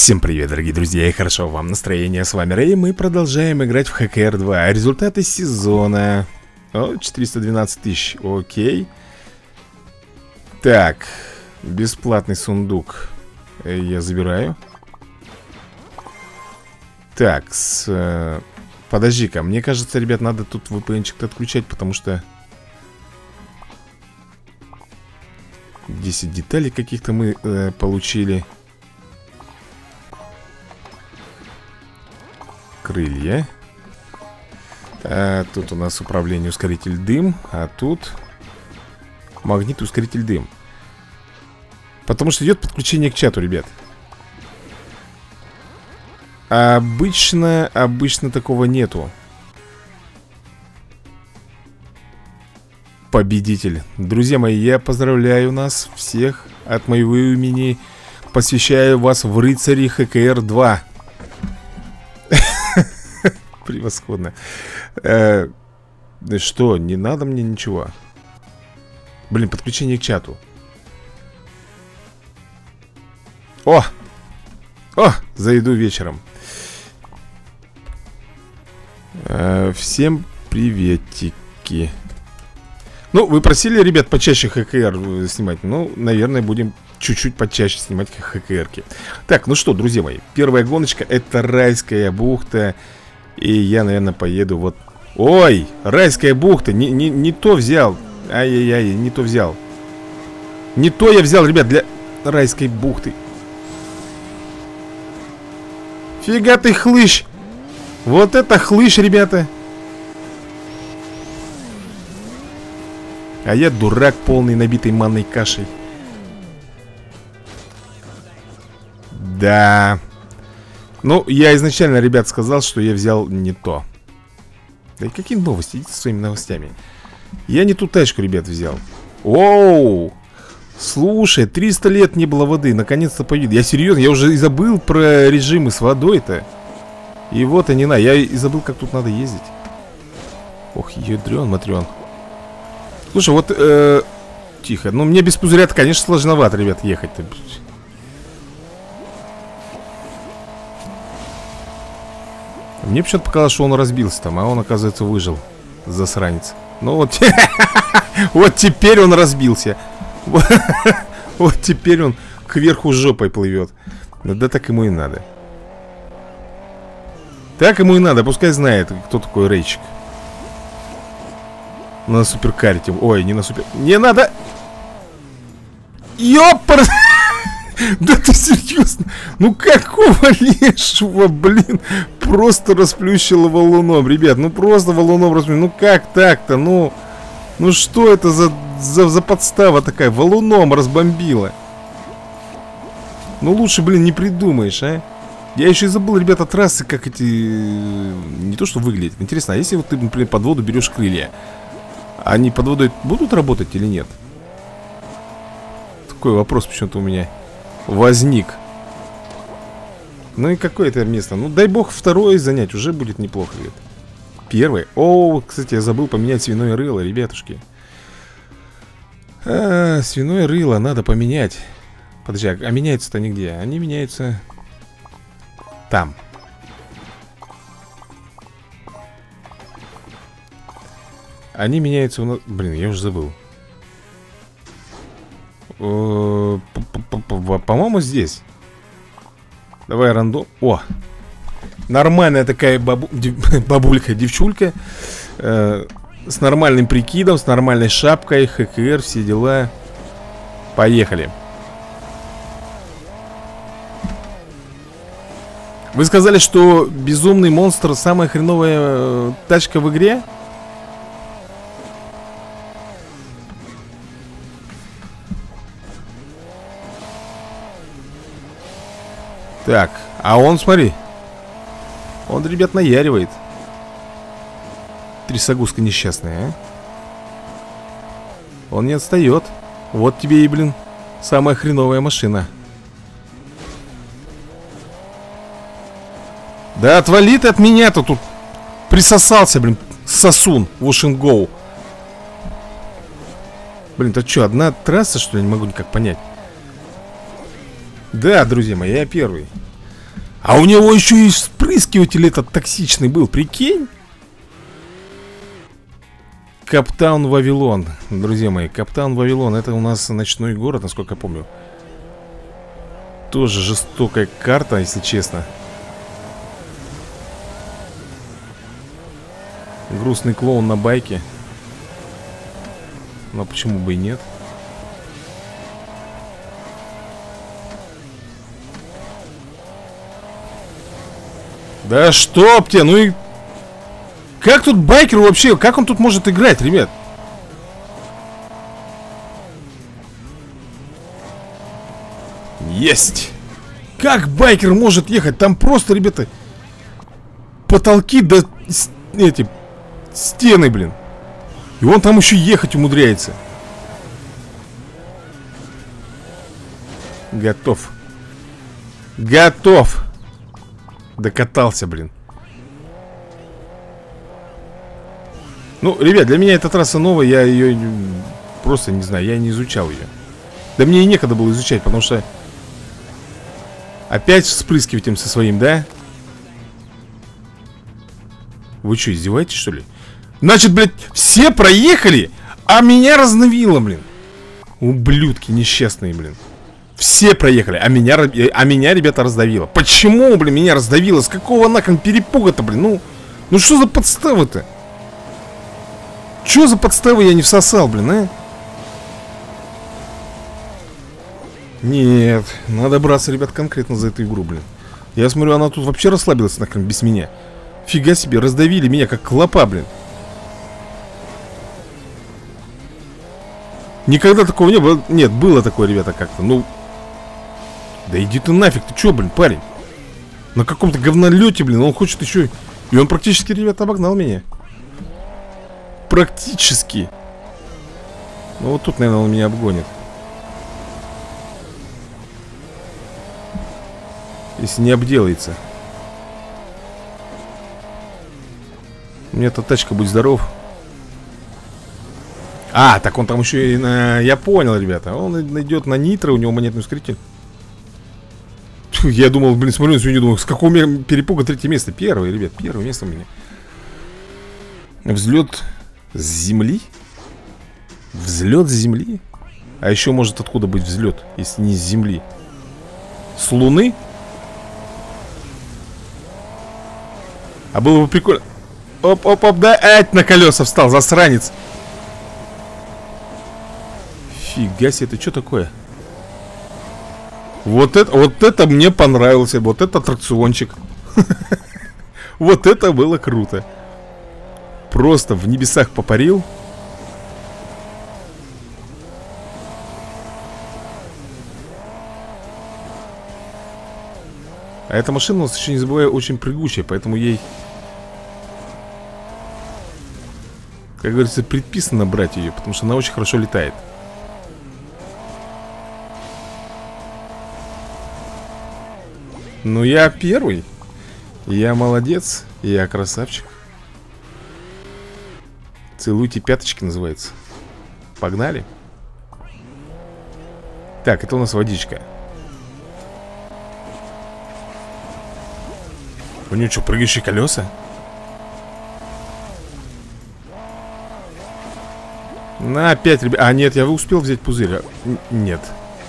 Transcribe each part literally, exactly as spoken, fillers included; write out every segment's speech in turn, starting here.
Всем привет, дорогие друзья, и хорошо вам настроение. С вами Рэй, мы продолжаем играть в Хэ Кэ Эр два. Результаты сезона. О, четыреста двенадцать тысяч, окей. Так, бесплатный сундук я забираю. Так, с... подожди-ка, мне кажется, ребят, надо тут вэ пэ эн-чик отключать, потому что десять деталей каких-то мы э, получили. Крылья. А, тут у нас управление, ускоритель дым. А тут магнит, ускоритель дым. Потому что идет подключение к чату, ребят. Обычно, обычно такого нету. Победитель. Друзья мои, я поздравляю нас всех от моего имени. Посвящаю вас в рыцари Хэ Кэ Эр два. Превосходно. э, Что, не надо мне ничего? Блин, подключение к чату. О! О! Зайду вечером. э, Всем приветики. Ну, вы просили, ребят, почаще Хэ Кэ Эр снимать. Ну, наверное, будем чуть-чуть почаще снимать Хэ Кэ Эрки. Так, ну что, друзья мои, первая гоночка — это райская бухта. И я, наверное, поеду вот... Ой, райская бухта, не, не, не то взял. Ай-яй-яй, не то взял. Не то я взял, ребят, для райской бухты. Фига ты хлыщ. Вот это хлыщ, ребята. А я дурак, полный, набитый манной кашей. Да. Ну, я изначально, ребят, сказал, что я взял не то. Да и какие новости? Идите со своими новостями. Я не ту тачку, ребят, взял. Оу! Слушай, триста лет не было воды. Наконец-то появилось. Я серьезно, я уже и забыл про режимы с водой-то. И вот они на. Я и забыл, как тут надо ездить. Ох, ядрен, матрен. Слушай, вот э, тихо. Ну, мне без пузыря-то, конечно, сложновато, ребят, ехать-то. Мне почему-то показалось, что он разбился там, а он, оказывается, выжил. Засранец. Ну вот. Вот теперь он разбился. Вот теперь он кверху жопой плывет. Да так ему и надо. Так ему и надо, пускай знает, кто такой Рейчик. На суперкарте. Ой, не на супер... Не надо. Ёпар. Да ты серьезно? Ну какого лешего, блин? Просто расплющило валуном, ребят. Ну просто валуном расплющило. Ну как так-то? Ну Ну что это за, за, за подстава такая? Валуном разбомбила. Ну лучше, блин, не придумаешь, а? Я еще и забыл, ребята, трассы, как эти... Не то, что выглядят. Интересно, а если вот ты, например, под воду берешь крылья, они под водой будут работать или нет? Такой вопрос почему-то у меня возник. Ну и какое это место? Ну дай бог второе занять, уже будет неплохо, ребят. Первый. О, кстати, я забыл поменять свиное рыло, ребятушки. А, свиное рыло надо поменять. Подожди, а меняются-то нигде? Они меняются там. Они меняются у нас... Блин, я уже забыл. По-моему, здесь. Давай рандом. О! Нормальная такая бабу... бабулька, девчулька. э, С нормальным прикидом, с нормальной шапкой. Хэ Кэ Эр, все дела. Поехали. Вы сказали, что Безумный монстр самая хреновая э, тачка в игре? Так, а он, смотри. Он, ребят, наяривает. Трясогузка несчастная, а? Он не отстает. Вот тебе и, блин, самая хреновая машина. Да отвали ты от меня-то тут. Присосался, блин, сосун. Wash and go. Блин, это что, одна трасса, что ли? Не могу никак понять. Да, друзья мои, я первый. А у него еще и вспрыскиватель этот токсичный был, прикинь? Каптаун Вавилон. Друзья мои, Каптаун Вавилон. Это у нас ночной город, насколько я помню. Тоже жестокая карта, если честно. Грустный клоун на байке. Но почему бы и нет? Да чтоб тебе, ну и... Как тут байкеру вообще, как он тут может играть, ребят? Есть! Как байкер может ехать? Там просто, ребята, потолки да эти стены, блин. И он там еще ехать умудряется. Готов. Готов. Докатался, блин. Ну, ребят, для меня эта трасса новая. Я ее просто не знаю, я не изучал ее. Да мне и некогда было изучать, потому что опять вспрыскивателем со своим, да? Вы что, издеваетесь, что ли? Значит, блядь, все проехали, а меня раздавило, блин. Ублюдки несчастные, блин. Все проехали, а меня, а меня, ребята, раздавило. Почему, блин, меня раздавило? С какого нахрен перепуга-то, блин? Ну, ну что за подставы-то? Что за подставы я не всосал, блин, а? Нет, надо браться, ребят, конкретно за эту игру, блин. Я смотрю, она тут вообще расслабилась, нахрен, без меня. Фига себе, раздавили меня, как клопа, блин. Никогда такого не было. Нет, было такое, ребята, как-то. Ну, да иди ты нафиг, ты чё, блин, парень? На каком-то говнолете, блин, он хочет еще... И он практически, ребята, обогнал меня. Практически. Ну вот тут, наверное, он меня обгонит. Если не обделается. У меня эта тачка, будь здоров. А, так он там еще и на... Я понял, ребята. Он идет на нитро, у него монетный ускоритель. Фу, я думал, блин, смотрю на сегодня, думал, с какого перепуга третье место? Первое, ребят, первое место у меня. Взлет с земли? Взлет с земли? А еще может откуда быть взлет, если не с земли? С луны? А было бы прикольно. Оп-оп-оп, да, ать, на колеса встал, засранец. Фига себе, это что такое? Вот это, вот это мне понравился. Вот это аттракциончик. Вот это было круто. Просто в небесах попарил. А эта машина, у нас еще не забываю, очень прыгучая. Поэтому ей, как говорится, предписано брать ее. Потому что она очень хорошо летает. Ну я первый. Я молодец. Я красавчик. Целуйте пяточки называется. Погнали. Так, это у нас водичка. У него что, прыгающие колеса? На, опять, ребят. А, нет, я успел взять пузырь. Нет.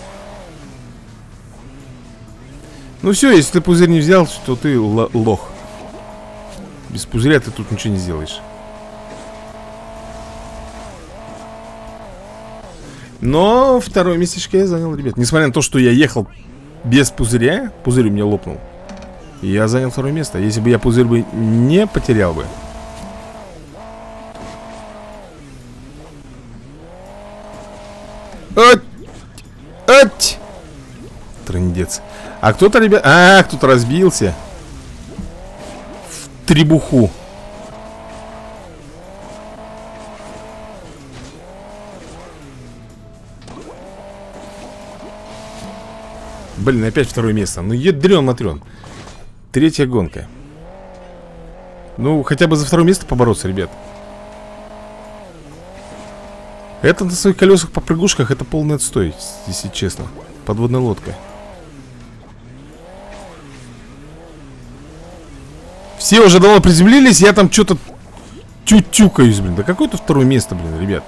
Ну все, если ты пузырь не взял, то ты лох. Без пузыря ты тут ничего не сделаешь. Но второе местечко я занял, ребят. Несмотря на то, что я ехал без пузыря, пузырь у меня лопнул, я занял второе место. Если бы я пузырь бы не потерял бы. Ать! Ать! Трындец. А кто-то, ребят... А, кто-то разбился. В требуху. Блин, опять второе место. Ну, ядрен матрен. Третья гонка. Ну, хотя бы за второе место побороться, ребят. Это на своих колесах по прыгушках, это полный отстой, если честно. Подводная лодка. Все уже давно приземлились, я там что-то тю-тюкаюсь, блин. Да какое-то второе место, блин, ребят.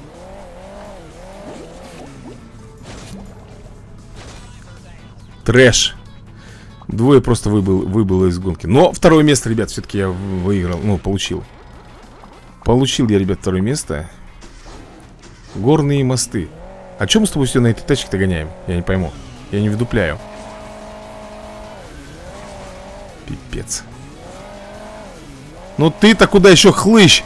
Трэш. Двое просто выбыл, выбыло из гонки. Но второе место, ребят, все-таки я выиграл. Ну, получил. Получил я, ребят, второе место. Горные мосты. А чем мы с тобой все на этой тачке-то гоняем? Я не пойму. Я не вдупляю. Пипец. Ну ты-то куда еще, хлыщ?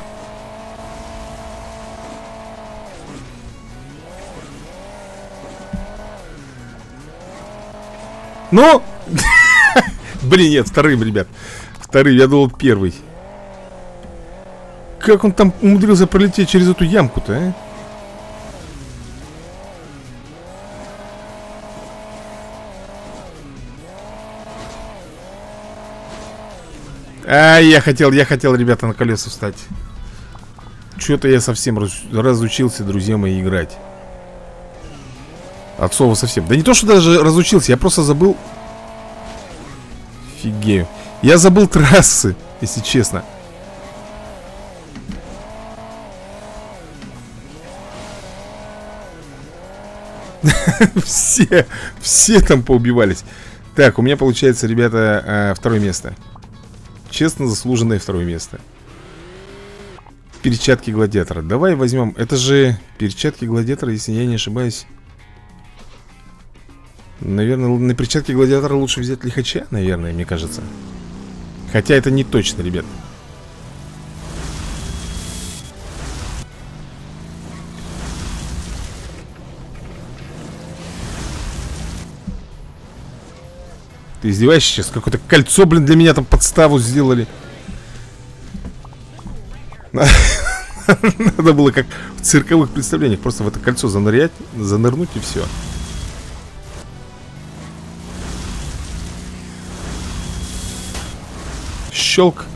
Ну? Блин, нет, вторым, ребят. Вторым, я думал первый. Как он там умудрился пролететь через эту ямку-то, а? А, я хотел, я хотел, ребята, на колеса встать. Что-то я совсем раз, разучился, друзья мои, играть. От слова совсем. Да не то, что даже разучился, я просто забыл. Фигею. Я забыл трассы, если честно. Все, все там поубивались. Так, у меня получается, ребята, второе место. Честно заслуженное второе место. Перчатки гладиатора. Давай возьмем. Это же перчатки гладиатора, если я не ошибаюсь. Наверное, на перчатки гладиатора лучше взять лихача, наверное, мне кажется. Хотя это не точно, ребят. Ты издеваешься сейчас? Какое-то кольцо, блин, для меня там подставу сделали. Надо было как в цирковых представлениях. Просто в это кольцо занырять, занырнуть и все. Щелк.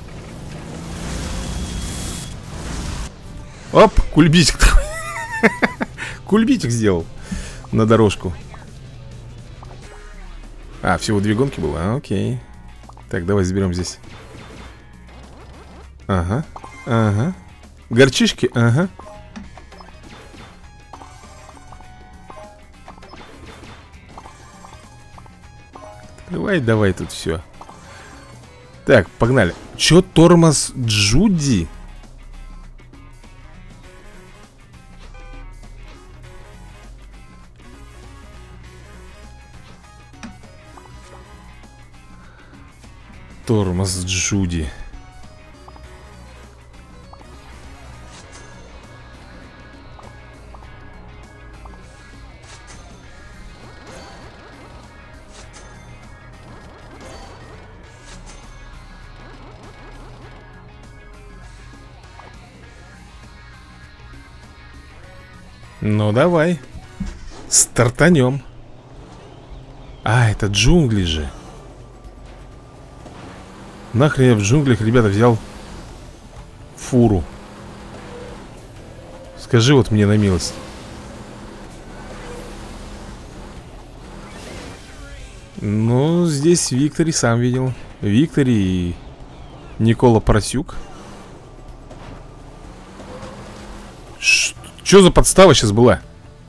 Оп, кульбитик такой. Кульбитик сделал на дорожку. А, всего две гонки было? А, окей. Так, давай заберем здесь. Ага, ага. Горчишки, ага. Давай, давай тут все. Так, погнали. Чё, тормоз Джуди? Тормоз Джуди. Ну давай. Стартанем. А, это джунгли же. Нахрен я в джунглях, ребята, взял фуру. Скажи вот мне на милость. Ну, здесь Виктори сам видел. Виктори и Никола Поросюк. Что за подстава сейчас была?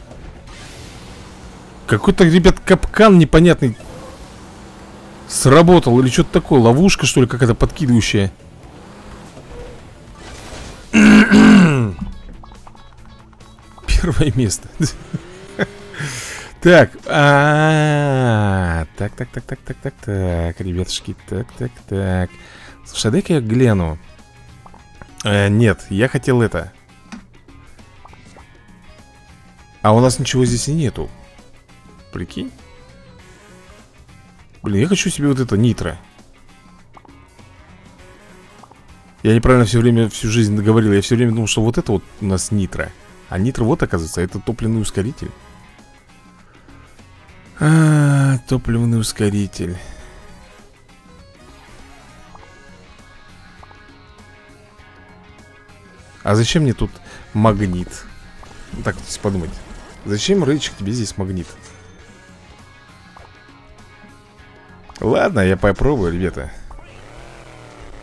Какой-то, ребят, капкан непонятный сработал. Или что-то такое. Ловушка, что ли, какая-то подкидывающая. Первое место. Так. Так, так, так, так, так, так, так, ребятушки. Так, так, так. Слушай, а дай-ка я гляну. Нет, я хотел это. А у нас ничего здесь и нету. Прикинь. Блин, я хочу себе вот это нитро. Я неправильно все время, всю жизнь говорил. Я все время думал, что вот это вот у нас нитро. А нитро вот, оказывается, это топливный ускоритель. А, топливный ускоритель. А зачем мне тут магнит? Так, вот подумать. Зачем, Рейчик, тебе здесь магнит? Ладно, я попробую, ребята.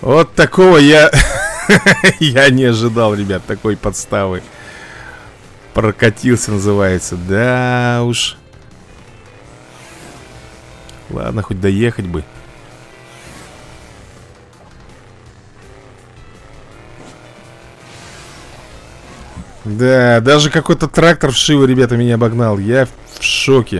Вот такого я... Я не ожидал, ребят, такой подставы. Прокатился, называется. Да уж. Ладно, хоть доехать бы. Да, даже какой-то трактор вшиво, ребята, меня обогнал. Я в шоке.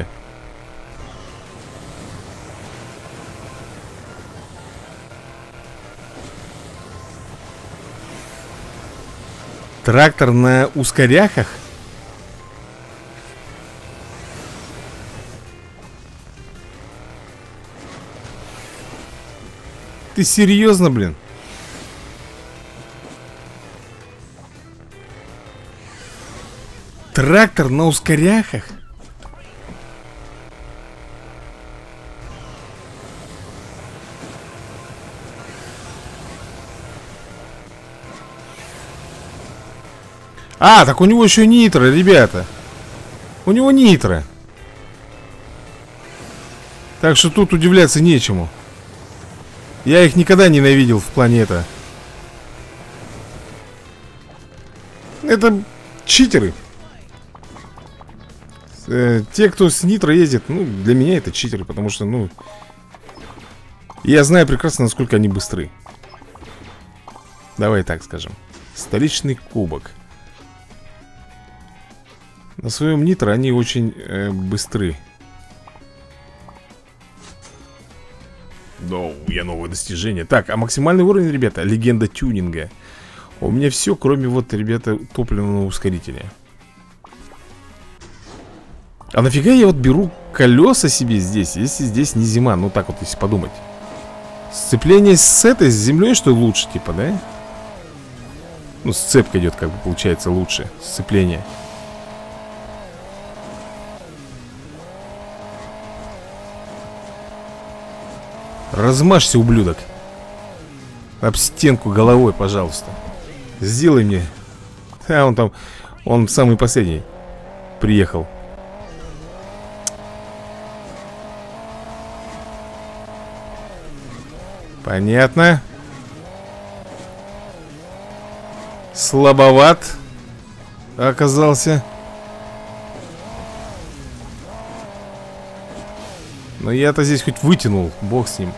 Трактор на ускоряхах? Ты серьезно, блин? Трактор на ускоряхах? А, так у него еще нитро, ребята. У него нитро. Так что тут удивляться нечему. Я их никогда не ненавидел в плане это. Это читеры. Э, те, кто с нитро ездит, ну, для меня это читеры, потому что, ну, я знаю прекрасно, насколько они быстры. Давай так скажем. Столичный кубок. На своем нитро они очень э, быстры. Ну, я новое достижение. Так, а максимальный уровень, ребята, легенда тюнинга. У меня все, кроме вот, ребята, топливного ускорителя. А нафига я вот беру колеса себе здесь, если здесь не зима? Ну так вот, если подумать. Сцепление с этой, с землей, что ли, лучше, типа, да? Ну, сцепка идет, как бы, получается, лучше. Сцепление. Размажься, ублюдок. Об стенку головой, пожалуйста. Сделай мне. А, он там, он самый последний приехал. Понятно. Слабоват оказался. Но я-то здесь хоть вытянул. Бог с ним.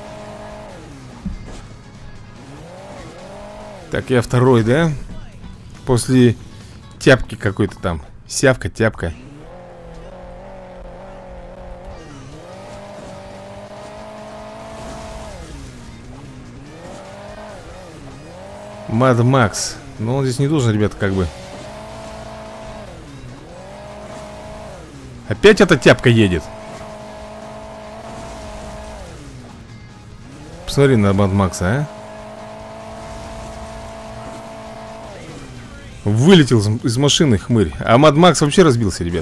Так, я второй, да? После тяпки какой-то там. Сявка, тяпка. Мад Макс. Но он здесь не должен, ребята, как бы. Опять эта тяпка едет. Посмотри на Мад Макса, а. Вылетел из машины хмырь. А Мад Макс вообще разбился, ребят.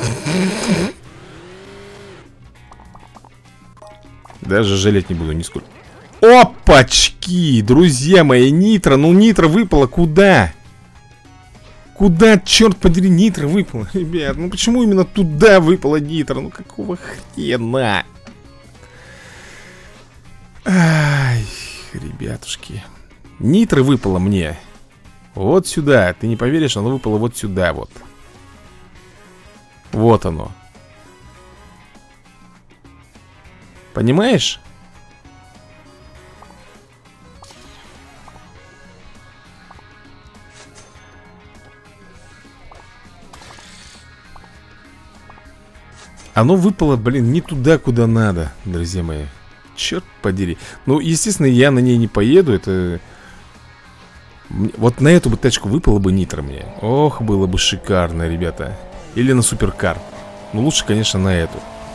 Даже жалеть не буду нисколько. Опачки, друзья мои, нитро. Ну, нитро выпало куда? Куда, черт подери, нитро выпало? Ребят, ну почему именно туда выпало нитро? Ну, какого хрена? Ай, ребятушки. Нитро выпало мне вот сюда. Ты не поверишь, оно выпало вот сюда вот. Вот оно. Понимаешь? Оно выпало, блин, не туда, куда надо, друзья мои. Черт подери. Ну, естественно, я на ней не поеду. Это... Вот на эту бы тачку выпало бы нитро мне. Ох, было бы шикарно, ребята. Или на суперкар. Ну, лучше, конечно, на эту.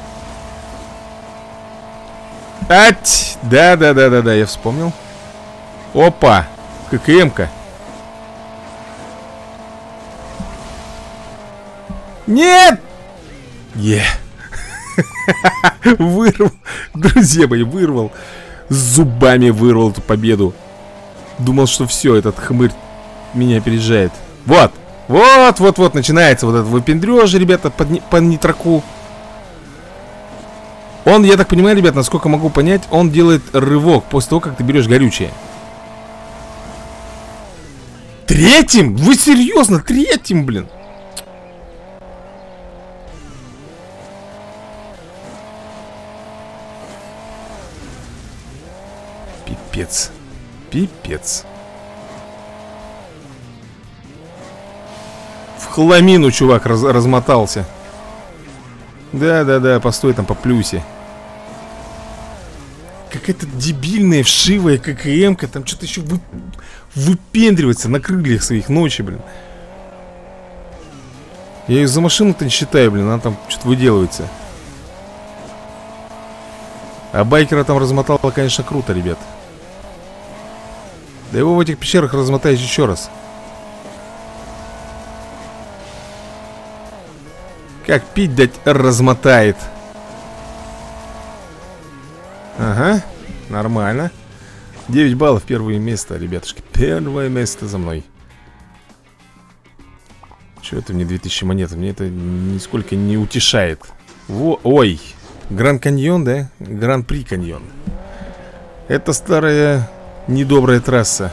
Ать! Да-да-да-да-да, я вспомнил. Опа! ККМ-ка. Нет! Е! Вырвал. Друзья мои, вырвал. С зубами вырвал эту победу. Думал, что все, этот хмырь меня опережает. Вот! Вот, вот, вот, начинается вот этот выпендрёж, ребята, под, по нитроку. Он, я так понимаю, ребят, насколько могу понять, он делает рывок после того, как ты берешь горючее. Третьим? Вы серьезно? Третьим, блин? Пипец. Пипец. В хламину чувак раз размотался. Да-да-да, постой там по плюсе. Какая-то дебильная, вшивая ККМ-ка. Там что-то еще вы... выпендривается на крыльях своих ночи, блин. Я ее за машину-то не считаю, блин. Она там что-то выделывается. А байкера там размотало, конечно, круто, ребят. Да его в этих пещерах размотаешь еще раз. Как пить дать размотает. Ага, нормально. девять баллов, первое место, ребятушки. Первое место за мной. Чего это мне две тысячи монет? Мне это нисколько не утешает. Во, ой, Гранд Каньон, да? Гран-при Каньон. Это старая недобрая трасса.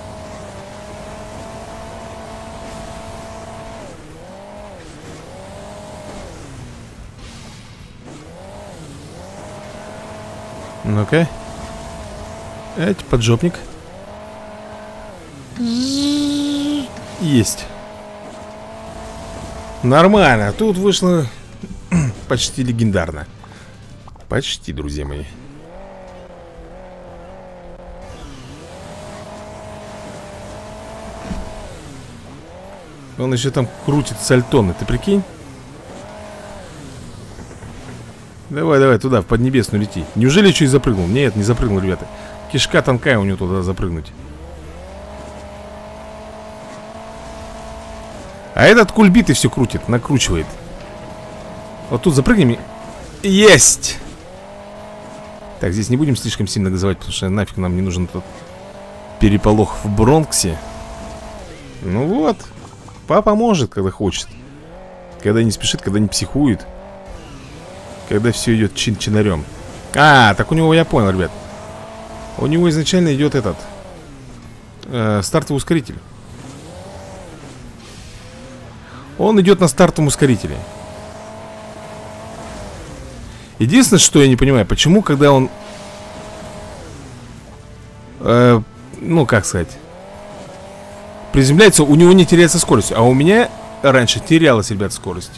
Ну-ка. Эть, поджопник. Есть. Нормально. Тут вышло почти легендарно. Почти, друзья мои. Он еще там крутит сальтоны, ты прикинь? Давай, давай, туда, в Поднебесную лети. Неужели еще и запрыгнул? Нет, не запрыгнул, ребята. Кишка тонкая у него туда запрыгнуть. А этот кульбитый все крутит, накручивает. Вот тут запрыгнем. Есть! Так, здесь не будем слишком сильно газовать, потому что нафиг нам не нужен тот переполох в Бронксе. Ну вот. Папа может, когда хочет. Когда не спешит, когда не психует. Когда все идет чин-чинарем. А, так у него, я понял, ребят. У него изначально идет этот э, стартовый ускоритель. Он идет на стартовом ускорителе. Единственное, что я не понимаю, почему, когда он э, ну, как сказать, приземляется, у него не теряется скорость. А у меня раньше терялась, ребят, скорость.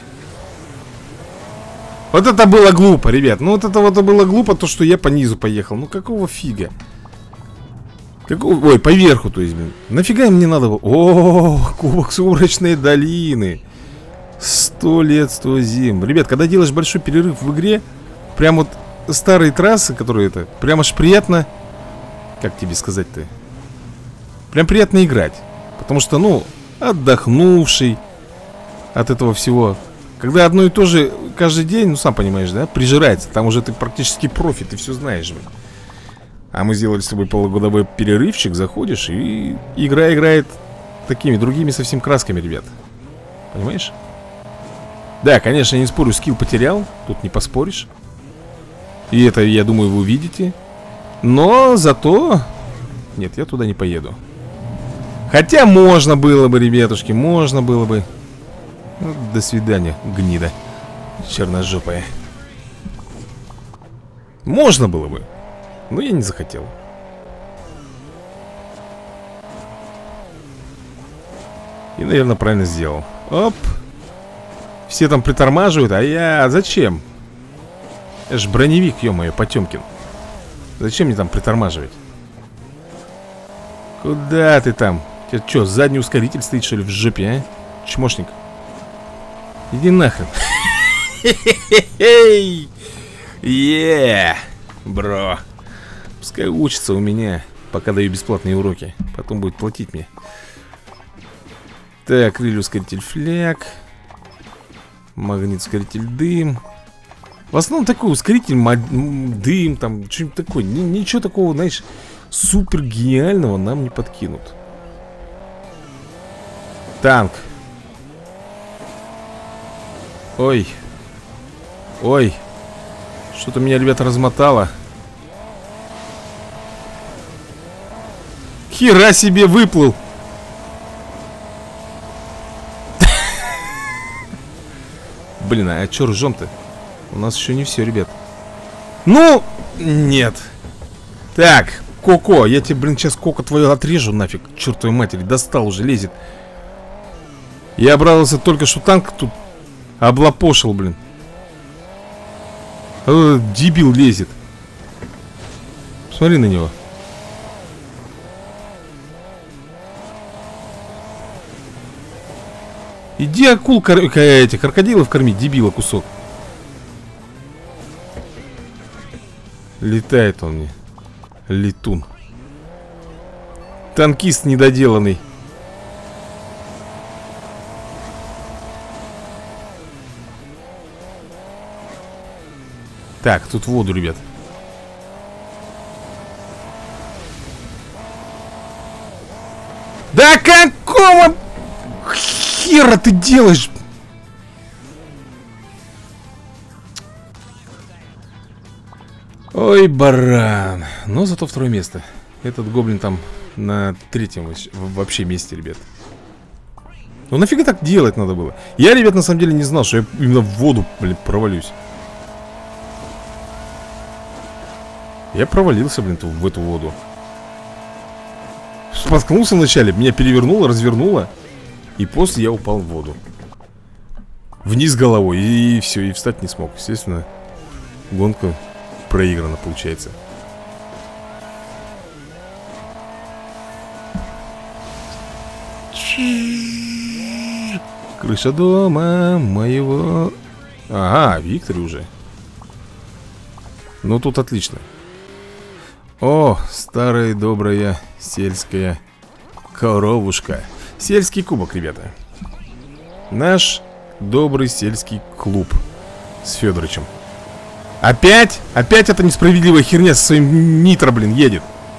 Вот это было глупо, ребят. Ну вот это вот было глупо, то, что я по низу поехал. Ну какого фига? Какого... Ой, по верху, то есть, блин. Нафига мне надо было? О, кубок Сумрачной долины. Сто лет, сто зим. Ребят, когда делаешь большой перерыв в игре, прям вот старые трассы, которые это, прям аж приятно. Как тебе сказать-то? Прям приятно играть. Потому что, ну, отдохнувший от этого всего. Когда одно и то же каждый день, ну сам понимаешь, да, прижирается. Там уже ты практически профи, ты все знаешь, блин. А мы сделали с тобой полугодовой перерывчик. Заходишь, и игра играет такими другими совсем красками, ребят. Понимаешь? Да, конечно, я не спорю, скилл потерял. Тут не поспоришь. И это, я думаю, вы увидите. Но зато... Нет, я туда не поеду. Хотя можно было бы, ребятушки, можно было бы. Ну, до свидания, гнида черножопая. Можно было бы, но я не захотел. И, наверное, правильно сделал. Оп. Все там притормаживают, а я... Зачем? Это ж броневик, ё-моё, Потёмкин. Зачем мне там притормаживать? Куда ты там? У тебя что, задний ускоритель стоит, что ли, в жопе, а? Чмошник. Иди нахрен. Еее, бро. Пускай учится у меня, пока даю бесплатные уроки. Потом будет платить мне. Так, крылья ускоритель фляг. Магнит ускоритель дым. В основном такой ускоритель дым, там, что-нибудь такое. Ничего такого, знаешь, супер гениального нам не подкинут. Танк. Ой. Ой. Что-то меня, ребята, размотало. Хера себе выплыл. Блин, а чё ржём-то? У нас еще не все, ребят. Ну, нет. Так, Коко, я тебе, блин, сейчас Коко твою отрежу нафиг. Чертовой матери, достал уже, лезет. Я обрадовался только, что танк тут облапошил, блин. Э, дебил лезет. Посмотри на него. Иди акул, кор... эти, крокодилов кормить, дебила кусок. Летает он мне. Летун. Танкист недоделанный. Так, тут воду, ребят. Да какого хера ты делаешь? Ой, баран. Но зато второе место. Этот гоблин там на третьем вообще месте, ребят. Ну нафига так делать надо было? Я, ребят, на самом деле не знал, что я именно в воду, блин, провалюсь. Я провалился, блин, в эту воду. Споткнулся вначале, меня перевернуло, развернуло. И после я упал в воду. Вниз головой, и, и все, и встать не смог. Естественно, гонка проиграна, получается. Крыша дома моего. Ага, Виктор уже. Ну тут отлично. О, старая добрая сельская коровушка. Сельский кубок, ребята. Наш добрый сельский клуб с Федорычем. Опять? Опять эта несправедливая херня со своим нитро, блин, едет.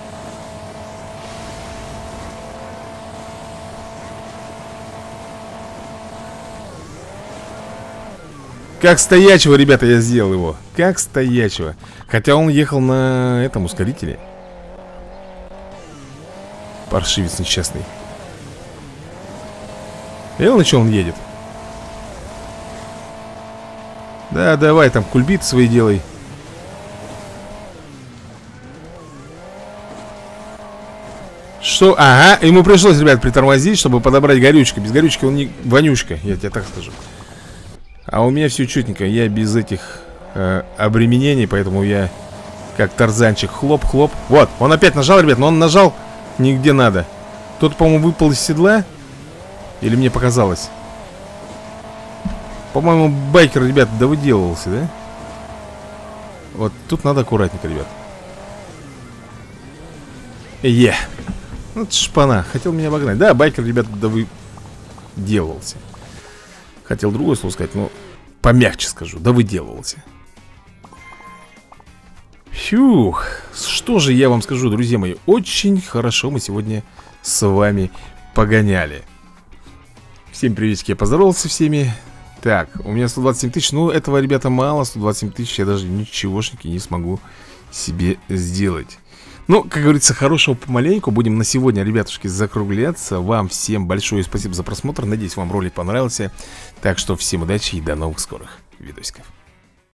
Как стоячего, ребята, я сделал его. Как стоячего. Хотя он ехал на этом ускорителе. Паршивец несчастный. Видел, на чем он едет? Да, давай там кульбит свои делай. Что? Ага, ему пришлось, ребят, притормозить, чтобы подобрать горючку. Без горючки он не вонючка, я тебе так скажу. А у меня все чутенько. Я без этих э, обременений, поэтому я как тарзанчик. Хлоп-хлоп. Вот, он опять нажал, ребят, но он нажал нигде надо. Тот, по-моему, выпал из седла. Или мне показалось? По-моему, байкер, ребят, да выделывался, да? Вот тут надо аккуратненько, ребят. Е. Вот шпана. Хотел меня обогнать. Да, байкер, ребят, да выделывался. Хотел другое слово сказать, но помягче скажу. Да выделывался. Фух. Что же я вам скажу, друзья мои. Очень хорошо мы сегодня с вами погоняли. Всем приветики, я поздоровался со всеми. Так, у меня сто двадцать семь тысяч. Ну, этого, ребята, мало. сто двадцать семь тысяч я даже ничегошники не смогу себе сделать. Ну, как говорится, хорошего помаленьку. Будем на сегодня, ребятушки, закругляться. Вам всем большое спасибо за просмотр. Надеюсь, вам ролик понравился. Так что всем удачи и до новых скорых видосиков.